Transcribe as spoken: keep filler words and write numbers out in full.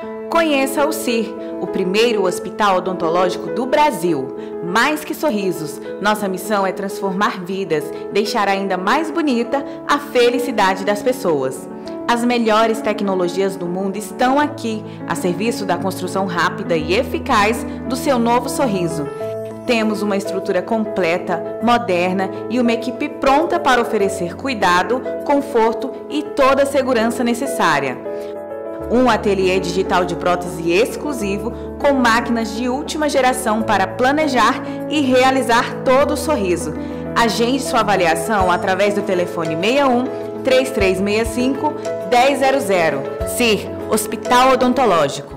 Conheça o C I R, o primeiro hospital odontológico do Brasil. Mais que sorrisos, nossa missão é transformar vidas, deixar ainda mais bonita a felicidade das pessoas. As melhores tecnologias do mundo estão aqui, a serviço da construção rápida e eficaz do seu novo sorriso. Temos uma estrutura completa, moderna e uma equipe pronta para oferecer cuidado, conforto e toda a segurança necessária. Um ateliê digital de prótese exclusivo com máquinas de última geração para planejar e realizar todo o sorriso. Agende sua avaliação através do telefone seis um, três três seis cinco, um zero zero zero. C I R, Hospital Odontológico.